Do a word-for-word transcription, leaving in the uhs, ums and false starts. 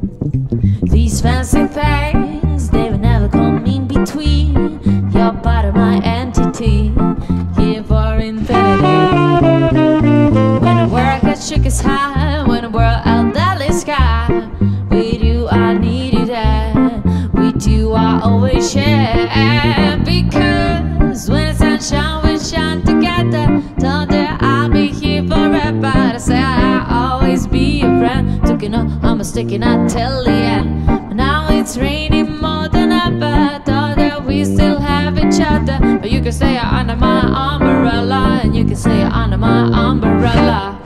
These fancy things, they will never come in between. You're part of my entity, here for infinity. When the world gets shook as high, when the world out the sky, with you I need you there, with you I always share. Because when the sunshine we shine together, thunder I'll be here forever. I say I'll always be your friend. Took you know I'm a sticking out till the end. But now it's raining more than ever. Thought that we still have each other, but you can stay under my umbrella, and you can stay under my umbrella.